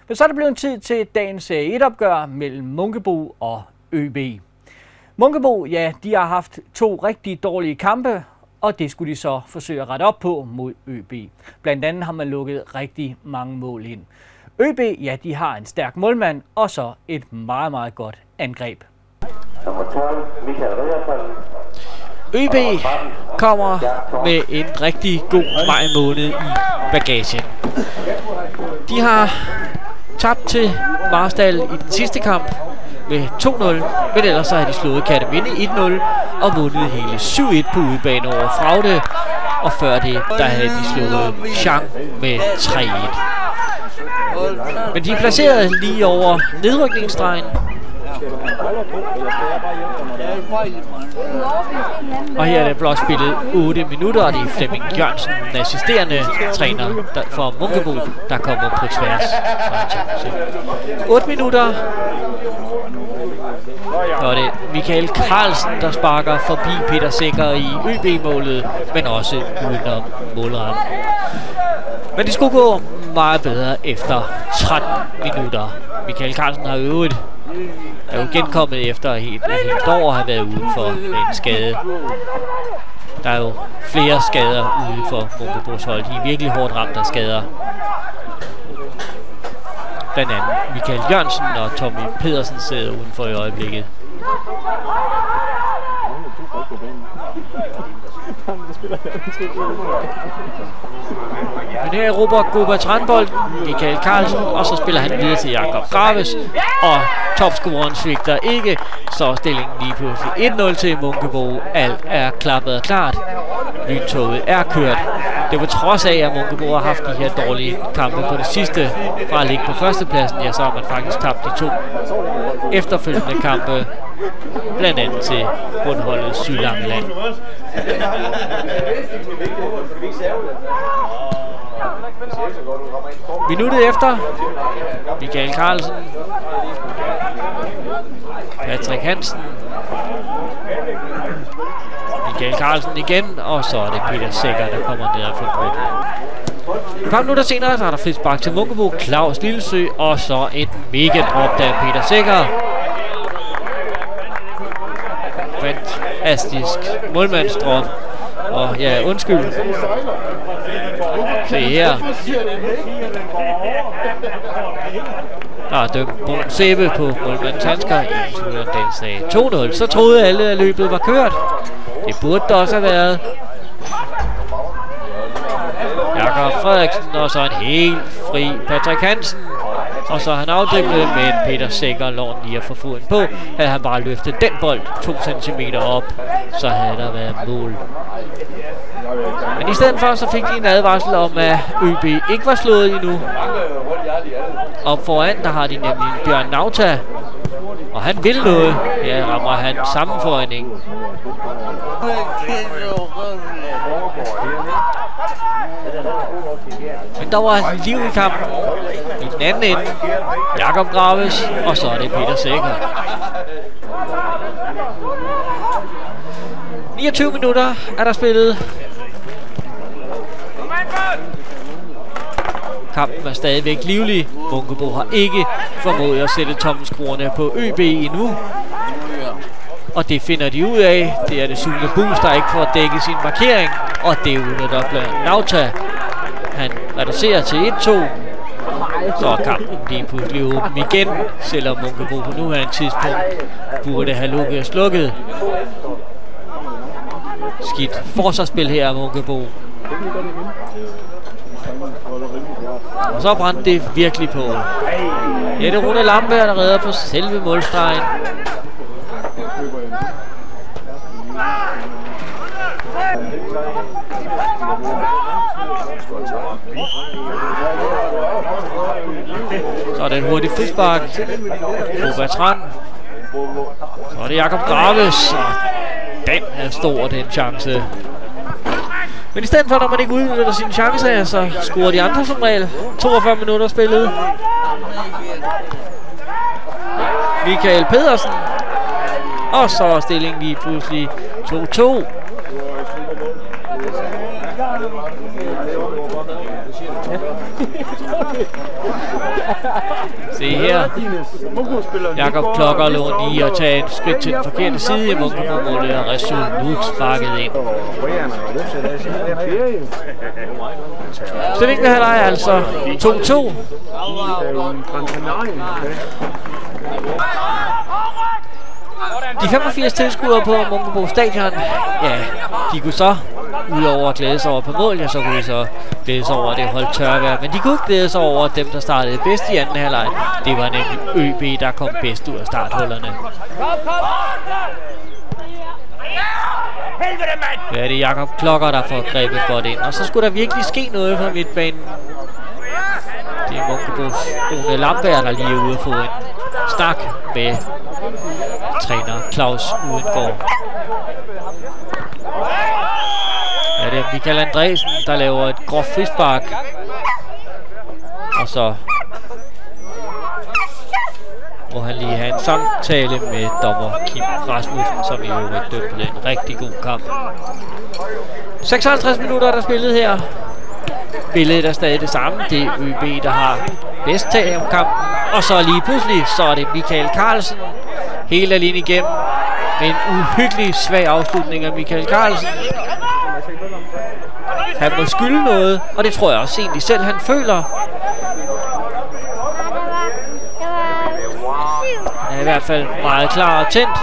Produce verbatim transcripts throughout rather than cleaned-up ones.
Men så er det blevet tid til dagens Serie et opgør mellem Munkebo og ØB. Munkebo, ja, de har haft to rigtig dårlige kampe, og det skulle de så forsøge at rette op på mod ØB. Blandt andet har man lukket rigtig mange mål ind. ØB, ja, de har en stærk målmand, og så et meget, meget godt angreb. ØB kommer med en rigtig god maj måned i bagagen. De har tabt til Marstal i den sidste kamp med to nul, men ellers så har de slået Kerteminde et nul og vundet hele syv et på udebane over Fraude, og før det, der havde de slået Chang med tre et. Men de er placeret lige over nedrykningsstregen. Og her er det blot spillet otte minutter, og det er Flemming Jørgensen, den assisterende træner for Munkebo, der kommer på tværs. otte minutter. Så er det Michael Carlsen, der sparker forbi Peter Sikker i ØB-målet, men også udenom målrammen. Men det skulle gå meget bedre efter tretten minutter. Michael Carlsen har øvet er jo genkommet efter et helt, helt år at have været ude for en skade. Der er jo flere skader ude for Munkebos hold. De er virkelig hårdt ramt af skader. Blandt andet Michael Jørgensen og Tommy Pedersen sidder udenfor i øjeblikket. Men her erobrer Gobertran bolden, Michael Carlsen, og så spiller han videre til Jakob Graves, og topscoreren svigter ikke, så stillingen lige pludselig et nul til Munkebo. Alt er klappet og klart. Lyntoget er kørt. Det var trods af, at Munkebo har haft de her dårlige kampe på det sidste. Fra at ligge på førstepladsen, ja, så har man faktisk tabt de to efterfølgende kampe, blandt andet til bundholdet Sydlangeland. Minuttet efter, Michael Carlsen, Patrick Hansen, Michael Carlsen igen, og så er det Peter Sikker, der kommer ned og får brudt. Et par minutter senere, så er der frispark til Munkebo, Claus Lillesø, og så et mega drop der Peter Sikker. Fantastisk målmandsdrop. Og ja, undskyld. Se her. Der er dømt Brun Sæbe på målmandens handsker. Den sagde to nul. Så troede alle, at løbet var kørt. Det burde det også have været. Jakob Frederiksen, og så en helt fri Patrick Hansen. Og så har han afdriblet, men Peter Sikker lå lige at få foden på. Havde han bare løftet den bold to centimeter op, så havde der været mål. Men i stedet for, så fik de en advarsel om, at ØB ikke var slået endnu. Og foran, der har de nemlig Bjørn Nauta. Og han vil noget. Her rammer han sammenføjning. Men der var liv i kampen. I den anden ende, Jakob Graves, og så er det Peter Sikker. niogtyve minutter er der spillet. Kampen er stadigvæk livlig. Munkebo har ikke formået at sætte tommelskruerne på ØB endnu. Og det finder de ud af. Det er det Sune Bus, der ikke får dækket sin markering. Og det er udnyttet blandt Nauta. Han reducerer til et to. Så er kampen lige pludselig åben igen, selvom Munkebo på nuværende tidspunkt burde have lukket og slukket. Skidt forsvarsspil her af Munkebo. Og så brændte det virkelig på. Ja, det er Rune Lampe, der redder på selve målstregen. Så er det en hurtig frispark. Gobertran. Så er det Jakob Graves. Den er stor, den chance. Men i stedet for, når man ikke udnytter sine chancer, så scorer de andre som regel. toogfyrre minutter spillet. Michael Pedersen. Og så er stillingen lige pludselig to to. Se her. Jakob Klokker lå lige at tage et skridt til den forkerte side i Munkebo-målet og resolut sparket ind. Stillingen her er altså to to. De femogfirs tilskuere på Munkebo Stadion, ja, de kunne så, udover at glæde sig over på mål, ja, så kunne de så glæde sig over, at det holdt tørvejr. Men de kunne glæde sig over dem, der startede bedst i anden halvleg. Det var nemlig ØB, der kom bedst ud af starthullerne. Ja, det er Jakob Klokker, der får grebet godt ind. Og så skulle der virkelig ske noget fra midtbanen. Det er Munkebos Rune Lamberg, der lige er ude at få en snak med træner Claus Udengård. Ja, det er Michael Andresen, der laver et groft frispark. Og så må han lige have en samtale med dommer Kim Rasmussen, som i øvrigt dømte en rigtig god kamp. seksoghalvtreds minutter er der spillet her. Billedet er stadig det samme. Det er ØB, der har bedst tag om kampen. Og så lige pludselig, så er det Michael Carlsen hele alene igennem. Med en uhyggelig svag afslutning af Michael Carlsen. Han må skylde noget, og det tror jeg også egentlig selv, han føler. Han er i hvert fald meget klar og tændt,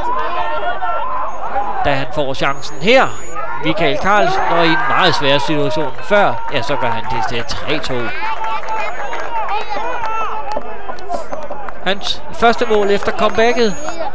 da han får chancen her. Michael Carlsen, og i en meget svær situation før, ja, så gør han det til tre to. Hans første mål efter comebacket.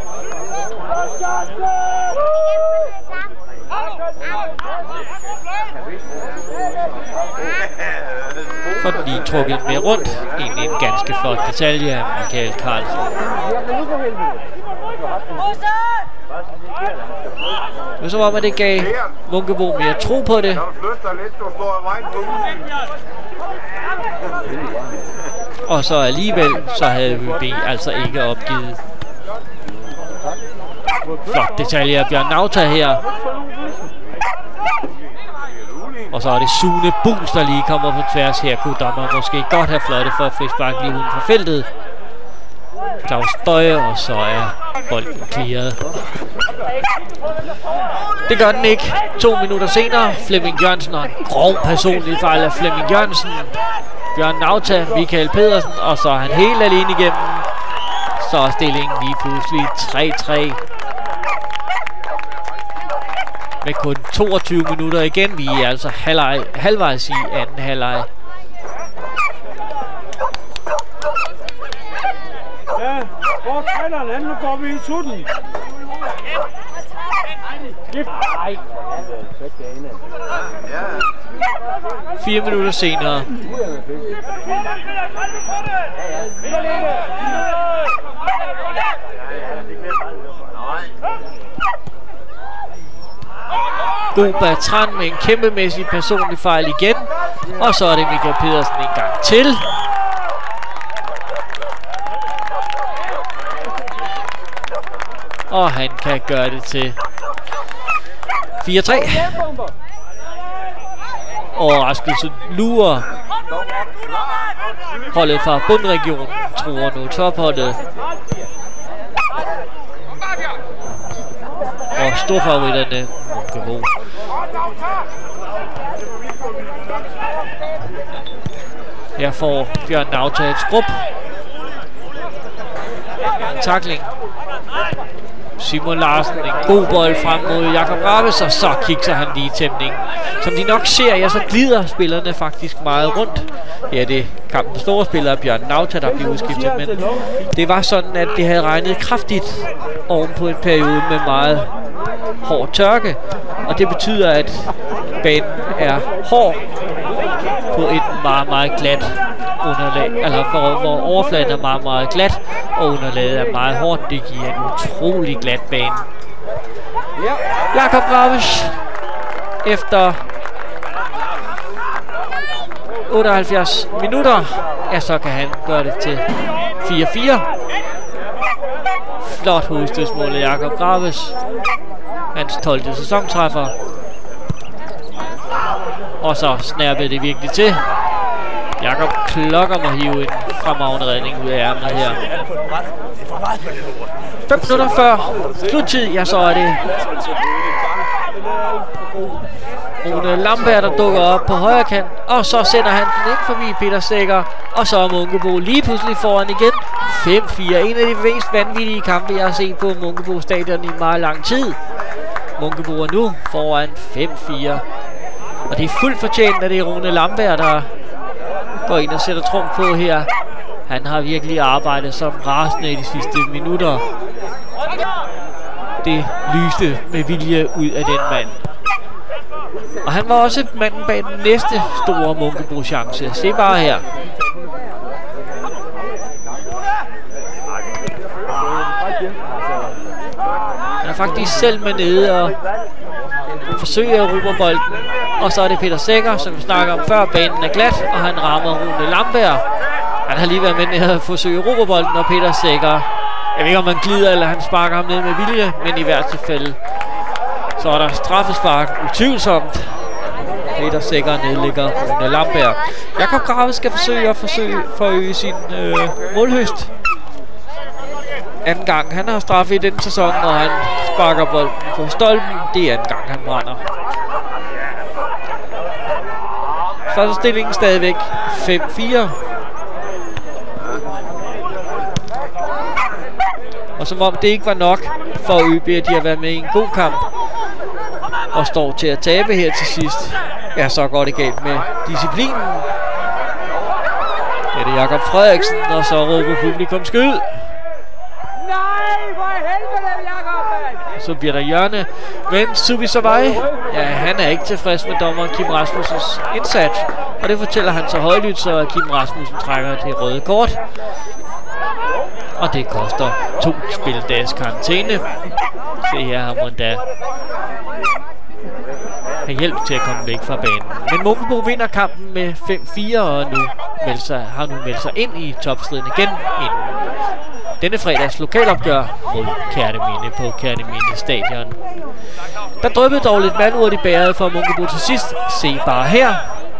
For den lige trukket med rundt. Egentlig en ganske flot detalje af Michael Carlsen. Det var som om, at det gav Munkebo mere tro på det. Og så alligevel, så havde ØB altså ikke opgivet. Flot detalje af Bjørn Nauta her. Og så er det Sune Buus, der lige kommer på tværs her. Kunne dommer måske godt have fløjtet for frispark lige uden for feltet. Claus Bøje, og så er bolden clearet. Det gør den ikke. To minutter senere, Flemming Jørgensen og en grov personlig fejl af Flemming Jørgensen. Bjørn Nauta, Michael Pedersen, og så er han helt alene igennem. Så er stillingen lige pludselig tre tre. Med kun toogtyve minutter igen. Vi er altså halvleg, halvvejs i anden halvleg. Ja, hvor træner han? Nu går vi i tutten. Fire minutter senere. God Bertrand med en kæmpemæssig personlig fejl igen. Og så er det Michael Pedersen en gang til. Og han kan gøre det til fire tre. Overraskelsen lurer. Holdet fra bundregionen truer nu topholdet. Og storfavoritterne Munkebo. Her får Bjørn Nauta et skrub. En tackling. Simon Larsen, en god bold frem mod Jakob Raves, og så kigger han lige tæmningen. Som de nok ser, ja, så glider spillerne faktisk meget rundt. Ja, det er kampens store spiller, Bjørn Nauta, der bliver udskiftet, men det var sådan, at det havde regnet kraftigt oven på en periode med meget hård tørke, og det betyder, at banen er hård på et meget, meget glat underlag, eller hvor, hvor overfladen er meget, meget glat, og underlaget er meget hårdt. Det giver en utrolig glat bane. Jakob Raves efter otteoghalvfjerds minutter, ja, så kan han gøre det til fire fire. Flot hovedstødsmål af Jakob Raves. Hans tolvte sæsontræffer. Og så snærpede det virkelig til. Jakob Klokker må hive en fremragende redning ud af ærmet her. fem minutter før sluttid, ja, så er det Rune Lambert, der dukker op på højre kant, og så sender han den ind forbi Peter Sækker, og så er Munkebo lige pludselig foran igen. fem fire. En af de mest vanvittige kampe, jeg har set på Munkebo Stadion i meget lang tid. Munkebo er nu foran fem fire. Og det er fuldt fortjent, at det er Rune Lambert, der går ind og sætter trumf på her. Han har virkelig arbejdet som rasende i de sidste minutter. Det lyste med vilje ud af den mand. Og han var også manden bag den næste store Munkebo-chance. Se bare her. Han er faktisk selv med nede og forsøger at erobre bolden. Og så er det Peter Sækker, som vi snakker om før. Banen er glat, og han rammer Rune Lambert. Han har lige været med nede at forsøge at erobre bolden, og Peter Sækker, jeg ved ikke om han glider eller han sparker ham ned med vilje, men i hvert tilfælde så er der straffespark utvivlsomt. Peter Sækker nedlægger Rune Lambert. Jakob Graves skal forsøge at forsøge forøge sin øh, målhøst. Anden gang han har straffe i denne sæson, og han sparker bolden på stolpen. Det er anden gang han brænder. Så er stillingen stadigvæk fem fire. Og som om det ikke var nok for Ø B, at de har været med i en god kamp og står til at tabe her til sidst, ja, så går det galt med disciplinen. Det er det Jakob Frederiksen, og så råber publikum skyd. Nej, for helvede, Jakob! Så bliver der hjørne, men Subi Savai, ja, han er ikke tilfreds med dommeren Kim Rasmussens indsats, og det fortæller han så højlydt, så Kim Rasmussen trækker det røde kort. Og det koster to spildags karantæne. Se her, har man da har hjælp til at komme væk fra banen. Men Munkebo vinder kampen med fem fire, og nu melder sig, har nu meldt sig ind i topstriden igen inden denne fredags lokalopgør mod Kerteminde på Kerteminde Stadion. Der dryppede dog lidt vand ud af de bærede for Munkebo til sidst. Se bare her.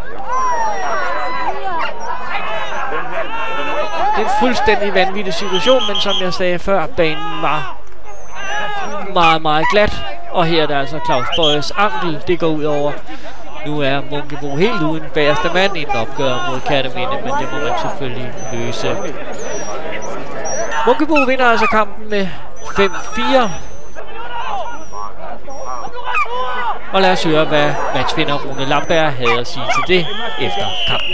Det er en fuldstændig vanvittig situation, men som jeg sagde før, banen var meget, meget glat. Og her er der altså Claus Bøjes ankel, det går ud over. Nu er Munkebo helt uden bagerste mand i en opgør mod Kerteminde, men det må man selvfølgelig løse. Munkebo vinder altså kampen med fem fire. Og lad os høre, hvad matchvinder Rune Lambert havde at sige til det efter kampen.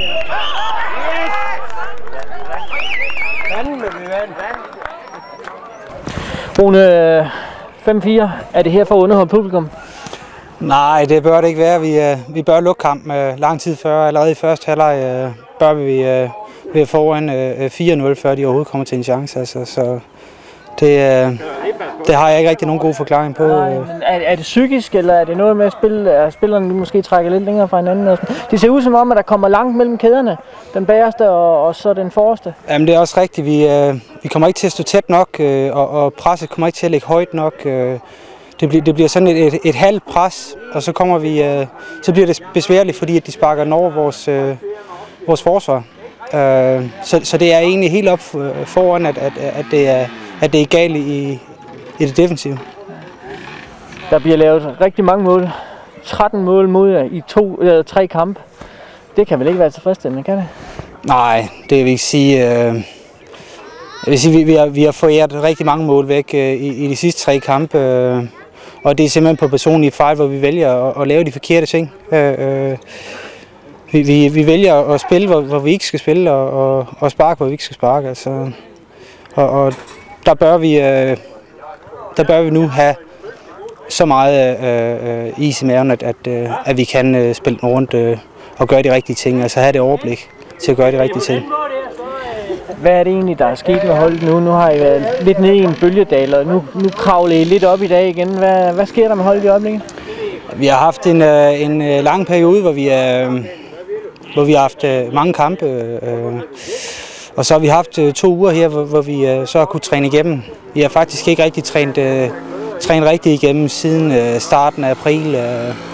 Rune, fem fire. Er det her for at underholde publikum? Nej, det bør det ikke være. Vi, uh, vi bør lukke kampen uh, lang tid før. Allerede i første halvleg uh, bør vi uh, være foran uh, fire nul, før de overhovedet kommer til en chance. Altså, så det, uh, det har jeg ikke rigtig nogen god forklaring på. Nej, men er, er det psykisk, eller er det noget med at, spille, at spillerne måske trækker lidt længere fra hinanden? Det ser ud som om, at der kommer langt mellem kæderne. Den bagerste og, og så den forreste. Jamen det er også rigtigt. Vi, uh, vi kommer ikke til at stå tæt nok, uh, og, og presset kommer ikke til at ligge højt nok. Uh, det, bliver, det bliver sådan et, et, et halvt pres, og så, kommer vi, uh, så bliver det besværligt, fordi at de sparker den over vores, uh, vores forsvar. Uh, så, så det er egentlig helt op foran, at, at, at, det, er, at det er galt i, i det defensive. Der bliver lavet rigtig mange mål. tretten mål mod i to, øh, tre kampe. Det kan vel ikke være tilfredsstillende, kan det? Nej, det vil ikke sige. Øh, jeg vil sige, vi, vi har, vi har foræret rigtig mange mål væk øh, i, i de sidste tre kampe. Øh, og det er simpelthen på personlige fejl, hvor vi vælger at, at lave de forkerte ting. Øh, øh, vi, vi, vi vælger at spille, hvor, hvor vi ikke skal spille, og, og, og sparke, hvor vi ikke skal sparke. Altså. Og, og der bør vi, øh, der bør vi nu have så meget øh, øh, is i maven, at, at, øh, at vi kan øh, spille den rundt øh, og gøre de rigtige ting. Altså have det overblik til at gøre de rigtige ting. Hvad er det egentlig, der er sket med holdet nu? Nu har I været lidt nede i en bølgedal, og nu, nu kravler I lidt op i dag igen. Hvad, hvad sker der med holdet i øjeblikket? Vi har haft en, en lang periode, hvor vi, hvor vi har haft mange kampe. Og så har vi haft to uger her, hvor, hvor vi så har kunnet træne igennem. Vi har faktisk ikke rigtig trænet, trænet rigtig igennem siden starten af april.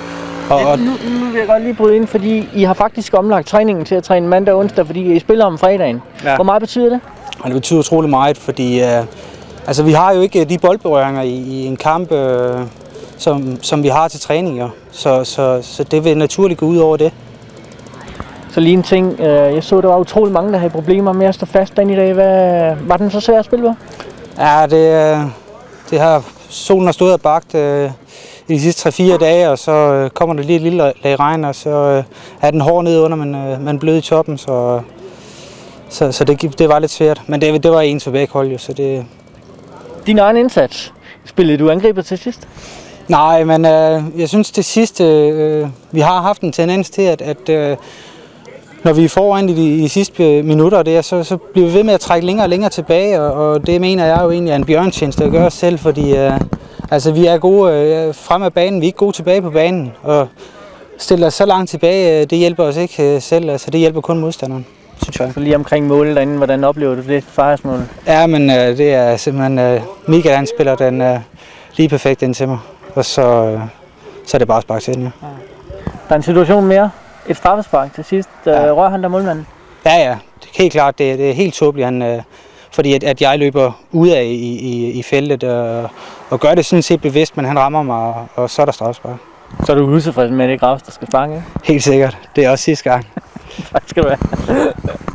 Og, og, nu, nu vil jeg godt lige bryde ind, fordi I har faktisk omlagt træningen til at træne mandag og onsdag, fordi I spiller om fredagen. Ja. Hvor meget betyder det? og det betyder utrolig meget, fordi øh, altså, vi har jo ikke de boldberøringer i, i en kamp, øh, som, som vi har til træning. Jo. Så, så, så det vil naturligt gå ud over det. Så lige en ting, øh, jeg så, der var utrolig mange, der havde problemer med at stå fast den i dag. Hvad, var den så svær at spille på? Ja, det, øh, det har solen har stået og bagt øh, i de sidste tre fire dage, og så øh, kommer der lige et lille lag regn, og så øh, er den hård nede under, men øh, man blød i toppen, så, så, så det, det var lidt svært. Men det, det var ens for begge hold, jo, så det... Din egen indsats. Spillede du angriber til sidst? Nej, men øh, jeg synes til sidst, øh, vi har haft en tendens til, at, at øh, når vi er foran i de, i de sidste minutter der, så, så bliver vi ved med at trække længere og længere tilbage, og, og det mener jeg jo egentlig er en bjørntjeneste at gøre os selv, fordi øh, altså, vi er gode øh, frem af banen, vi er ikke gode tilbage på banen, og stille os så langt tilbage, øh, det hjælper os ikke øh, selv, altså det hjælper kun modstanderen, synes jeg. Så lige omkring målet derinde, hvordan oplever du det fejresmål? Ja, men øh, det er simpelthen, øh, Michael han spiller den øh, lige perfekt ind til mig, og så, øh, så er det bare at sparke til den, ja. Der er en situation mere. Et straffespark til sidst. Ja. Øh, rører han der målmanden? Ja, ja. Det er helt klart. Det, det er helt tåbeligt, han, øh, fordi at, at jeg løber ud af i, i, i feltet og, og gør det sådan set bevidst, men han rammer mig, og, og så er der straffespark. Så er du utilfreds med, at det Graves, der skal fange? Helt sikkert. Det er også sidste gang. Tak skal du have.